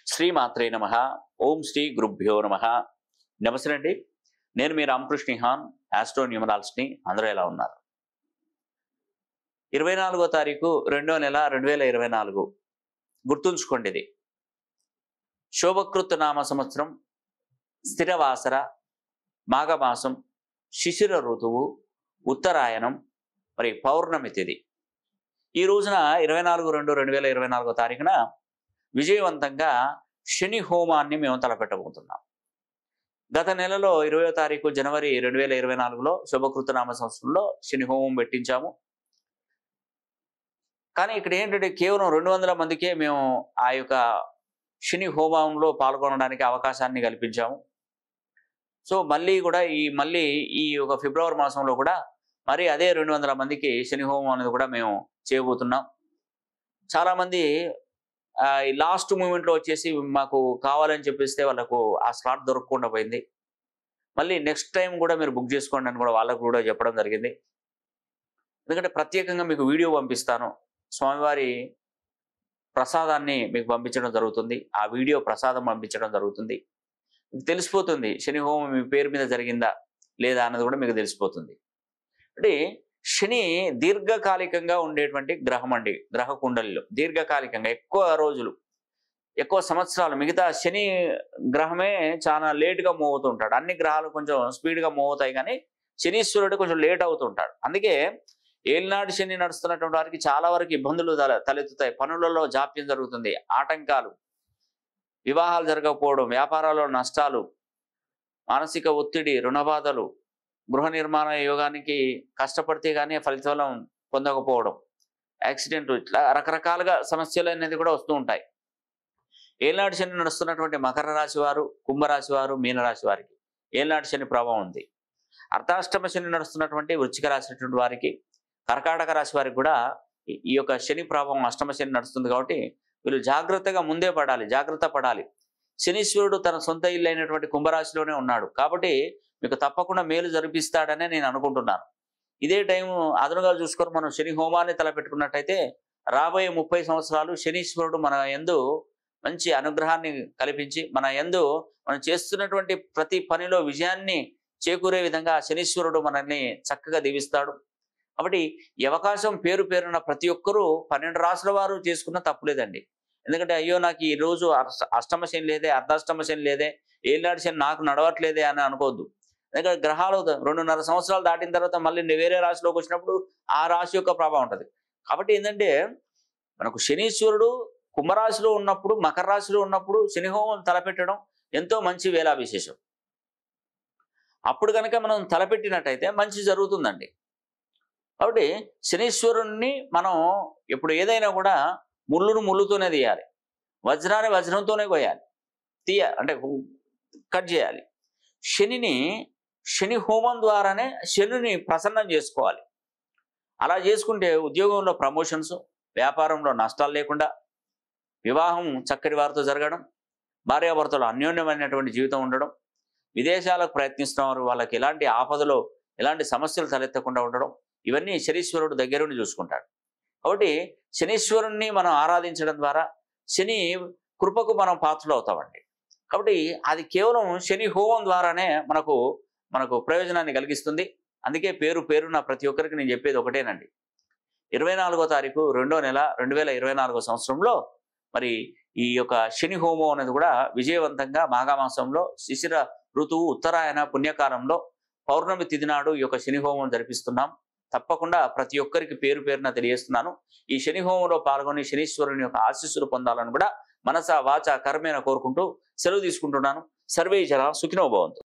శ్రీమాత్రే నమః. ఓం శ్రీ గురుభ్యో నమః. నమస్తే అండి. నేను మీ రామకృష్ణిహాన్, ఆస్ట్రో న్యూమరాలజీని. అందరూ ఎలా ఉన్నారు? 24వ తారీఖు 2వ నెల 2024. గుర్తుంచుకోండి, ఇది శోభకృత్ నామ సంవత్సరం, స్థిరవాసర, మాఘమాసం, శిశిర ఋతువు, ఉత్తరాయణం, మరి పౌర్ణమి తిథి. ఈ రోజున 24/2/2024 తారీఖున విజయవంతంగా శని హోమాన్ని మేము తలపెట్టబోతున్నాం. గత నెలలో 20వ తారీఖు జనవరి 2024లో శుభకృత నామ సంవత్సరంలో శని హోమం పెట్టించాము. కానీ ఇక్కడ ఏంటంటే కేవలం 200 మందికే మేము ఆ యొక్క శని హోమంలో పాల్గొనడానికి అవకాశాన్ని కల్పించాము. సో మళ్ళీ ఈ యొక్క ఫిబ్రవరి మాసంలో కూడా మరి అదే 200 మందికి శని హోమం అనేది కూడా మేము చేయబోతున్నాం. చాలామంది ఈ లాస్ట్ మూమెంట్లో వచ్చేసి మాకు కావాలని చెప్పేస్తే వాళ్ళకు ఆ స్లాట్ దొరకకుండా పోయింది. మళ్ళీ నెక్స్ట్ టైం కూడా మీరు బుక్ చేసుకోండి అని కూడా వాళ్ళకు కూడా చెప్పడం జరిగింది. ఎందుకంటే ప్రత్యేకంగా మీకు వీడియో పంపిస్తాను, స్వామివారి ప్రసాదాన్ని మీకు పంపించడం జరుగుతుంది. ఆ వీడియో ప్రసాదం పంపించడం జరుగుతుంది. మీకు తెలిసిపోతుంది శని హోమం మీ పేరు మీద జరిగిందా లేదా అన్నది కూడా మీకు తెలిసిపోతుంది. అంటే శని దీర్ఘకాలికంగా ఉండేటువంటి గ్రహం అండి. గ్రహ కుండలిలో దీర్ఘకాలికంగా ఎక్కువ రోజులు, ఎక్కువ సంవత్సరాలు. మిగతా శని గ్రహమే చాలా లేటుగా మూవ్ అవుతుంటాడు. అన్ని గ్రహాలు కొంచెం స్పీడ్గా మూవ్ అవుతాయి, కానీ శనీశ్వరుడు కొంచెం లేట్ అవుతుంటాడు. అందుకే ఏలినాటి శని నడుస్తున్నటువంటి వారికి చాలా వరకు ఇబ్బందులు తలెత్తుతాయి. పనులలో జాప్యం జరుగుతుంది, ఆటంకాలు, వివాహాలు జరగకపోవడం, వ్యాపారాల్లో నష్టాలు, మానసిక ఒత్తిడి, రుణబాధలు, గృహ నిర్మాణ యోగానికి కష్టపడితే కానీ ఫలితం పొందకపోవడం, యాక్సిడెంట్, ఇట్లా రకరకాలుగా సమస్యలు అనేది కూడా వస్తూ ఉంటాయి. ఏలినాటి శని నడుస్తున్నటువంటి మకర రాశి వారు, కుంభరాశి వారు, మీనరాశి వారికి ఏలినాటి శని ప్రభావం ఉంది. అర్ధాష్టమ శని నడుస్తున్నటువంటి వృశ్చిక రాశి వారికి, కర్కాటక రాశి వారికి కూడా ఈ యొక్క శని ప్రభావం, అష్టమ శని నడుస్తుంది. కాబట్టి వీళ్ళు జాగ్రత్తగా ముందే జాగ్రత్త పడాలి. శనీశ్వరుడు తన సొంత ఇల్లు అయినటువంటి కుంభరాశిలోనే ఉన్నాడు. కాబట్టి మీకు తప్పకుండా మేలు జరిపిస్తాడనే నేను అనుకుంటున్నాను. ఇదే టైం అదనుగా చూసుకొని మనం శని హోమాన్ని తలపెట్టుకున్నట్టయితే రాబోయే 30 సంవత్సరాలు శనీశ్వరుడు మన యందు మంచి అనుగ్రహాన్ని కల్పించి మనం చేస్తున్నటువంటి ప్రతి పనిలో విజయాన్ని చేకూరే విధంగా శనీశ్వరుడు మనల్ని చక్కగా దీవిస్తాడు. కాబట్టి ఈ అవకాశం పేరున ప్రతి ఒక్కరూ 12 రాసుల వారు చేసుకున్న తప్పులేదండి. ఎందుకంటే అయ్యో నాకు ఈ రోజు అష్టమ శని లేదే, అర్ధాష్టమ శని లేదే, ఏలినాటి శని నాకు నడవట్లేదే అని అనుకోవద్దు. ఎందుకంటే గ్రహాలు 2.5 సంవత్సరాలు దాటిన తర్వాత మళ్ళీ వేరే రాశిలోకి వచ్చినప్పుడు ఆ రాశి యొక్క ప్రభావం ఉంటుంది. కాబట్టి ఏంటంటే మనకు శనీశ్వరుడు కుంభరాశిలో ఉన్నప్పుడు, మకర రాశిలో ఉన్నప్పుడు శని హోమం తలపెట్టడం ఎంతో మంచి వేళా విశేషం. అప్పుడు కనుక మనం తలపెట్టినట్టయితే మంచి జరుగుతుందండి. కాబట్టి శనీశ్వరుణ్ణి మనం ఇప్పుడు ఏదైనా కూడా ముళ్ళును ముళ్ళుతోనే తీయాలి, వజ్రాన్ని వజ్రంతోనే కోయాలి, అంటే కట్ చేయాలి. శని హోమం ద్వారానే శనిని ప్రసన్నం చేసుకోవాలి. అలా చేసుకుంటే ఉద్యోగంలో ప్రమోషన్స్, వ్యాపారంలో నష్టాలు లేకుండా, వివాహం చక్కటి వారితో జరగడం, భార్యాభర్తలు అన్యోన్యమైనటువంటి జీవితం ఉండడం, విదేశాలకు ప్రయత్నిస్తున్న వారు వాళ్ళకి ఎలాంటి ఆపదలో ఎలాంటి సమస్యలు తలెత్తకుండా ఉండడం, ఇవన్నీ శనీశ్వరుడు దగ్గరుండి చూసుకుంటాడు. కాబట్టి శనీశ్వరుణ్ణి మనం ఆరాధించడం ద్వారా శని కృపకు మనం పాత్రలు అవుతామండి. కాబట్టి అది కేవలం శని హోమం ద్వారానే మనకు ప్రయోజనాన్ని కలిగిస్తుంది. అందుకే పేరున ప్రతి ఒక్కరికి నేను చెప్పేది ఒకటేనండి. 24వ తారీఖు 2వ నెల 2024 సంవత్సరంలో మరి ఈ యొక్క శని హోమం అనేది కూడా విజయవంతంగా మాఘమాసంలో శిశిర ఋతువు ఉత్తరాయణ పుణ్యకాలంలో పౌర్ణమి తిథి నాడు ఈ యొక్క శని హోమం జరిపిస్తున్నాం. తప్పకుండా ప్రతి ఒక్కరికి పేరున తెలియజేస్తున్నాను. ఈ శని హోమంలో పాల్గొని శనీశ్వరుని యొక్క ఆశీస్సులు పొందాలని కూడా మనస వాచ కర్మేన కోరుకుంటూ సెలవు తీసుకుంటున్నాను. సర్వే జన సుఖినో భవంతు.